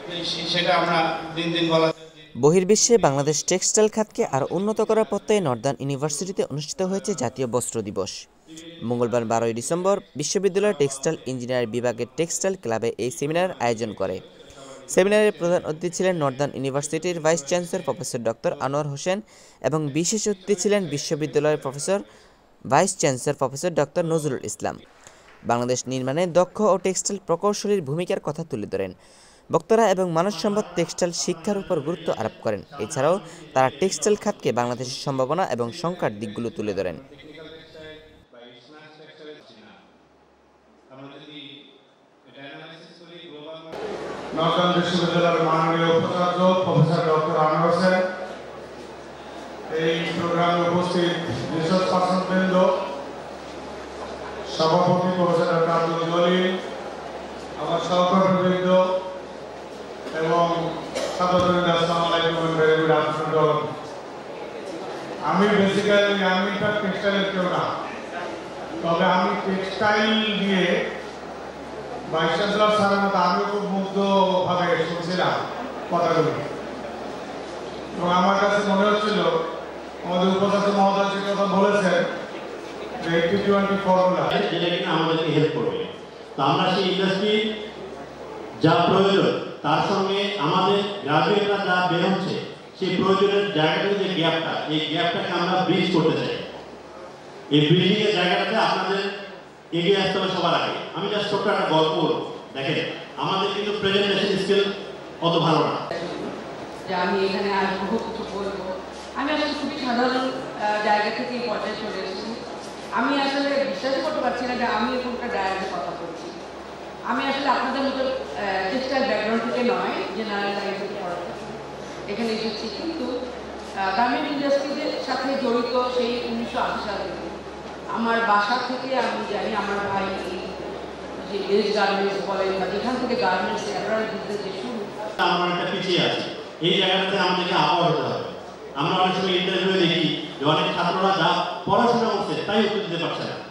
সেটা আমরা দিন দিন বলা। বহির্বিশ্বে বাংলাদেশ টেক্সটাইল খাতকে আরও উন্নত করার প্রত্যয়ে নর্দার্ন ইউনিভার্সিটিতে অনুষ্ঠিত হয়েছে জাতীয় বস্ত্র দিবস। মঙ্গলবার 12 ডিসেম্বর বিশ্ববিদ্যালয়ের টেক্সটাইল ইঞ্জিনিয়ার বিভাগের টেক্সটাইল ক্লাবে এই সেমিনার আয়োজন করে। সেমিনারের প্রধান অতিথি ছিলেন নর্দার্ন ইউনিভার্সিটির vice chancellor professor doctor Anwar Hossain এবং বিশেষ অতিথি ছিলেন বিশ্ববিদ্যালয়ের vice chancellor professor doctor Nazrul Islam. Bangladesh নির্মাণে দক্ষ ও টেক্সটাইল প্রকৌশলীর ভূমিকার কথা তুলে ধরেন বক্তারা এবং মানব সম্পদ টেক্সটাইল শিক্ষার উপর গুরুত্ব আরোপ করেন। এছাড়াও তারা টেক্সটাইল খাতকে বাংলাদেশের সম্ভাবনা এবং শঙ্কার দিকগুলো তুলে ধরেন। নর্দার্ন বিশ্ববিদ্যালয়ের মাননীয় উপাচার্য প্রফেসর ডক্টর আনোয়ার হোসেন, এই প্রোগ্রামে উপস্থিত রিসার্চ পার্সনবৃন্দ, সভাপতি প্রফেসর ডক্টর আব্দুল জলিল, আমার সহকর্মীবৃন্দ এবং ছাত্রবৃন্দ, আসসালামু আলাইকুম এন্ড ভেরি গুড আফটারনুন। আমি টেক্সটাইলের কেউ না, তবে আমি টেক্সটাইল দিয়ে ভাইস চ্যান্সেলর স্যারের মতো আমিও খুব মুগ্ধভাবে শুনছিলাম কথাগুলি, এবং আমার কাছে মনে হচ্ছিল আমাদের উপাচার্য মহোদয় যে কথা বলেছেন যে 80-20 ফর্মুলা, যেটা কিনা আমাদেরকে হেল্প করবে। তো আমরা সেই ইন্ডাস্ট্রি যা প্রয়োজন তার সঙ্গে আমাদের গ্রাজুয়েটরা যা বের হচ্ছে সেই প্রয়োজনের জায়গাটাতে যে গ্যাপটা, এই গ্যাপটাকে আমরা ব্রিজ করতে চাই। এই ব্রিজিং এর জায়গাটাতে আপনাদের এগিয়ে আসতে হবে সবার আগে। আমি জাস্ট ছোট্ট একটা গল্প বলবো। দেখেন, আমাদের কিন্তু প্রেজেন্টেশন স্কিল অত ভালো না যে আমি এখানে আসবো কিছু বলবো। আমি আসলে খুবই সাধারণ জায়গা থেকে এই পর্যায়ে চলে এসেছি। আমি আসলে বিশ্বাসই করতে পারছি না যে আমি এরকমটা ডায়ারে কথা বলছি। আমি আসলে আপনাদের মতো টেক্সটাইল ব্যাকগ্রাউন্ড থেকে নয়, জেনারেল লাইন থেকে পড়াশোনা এখানে এসেছি, কিন্তু গার্মেন্ট ইন্ডাস্ট্রির সাথে জড়িত সেই 1980 সাল থেকে। আমার বাসা থেকে আমি জানি আমার ভাই যে ড্রেস গার্মেন্টস বলেন বা যেখান থেকে গার্মেন্টস অ্যাপারেল বিজনেস যে শুরু, আমরা একটা পিছিয়ে আছি। এই জায়গাটাতে আমাদেরকে আবহাওয়া হতে হবে। আমরা অনেক সময় ইন্টারভিউ দেখি যে অনেক ছাত্ররা যা পড়াশোনা করছে তাই উত্তর দিতে পারছে না।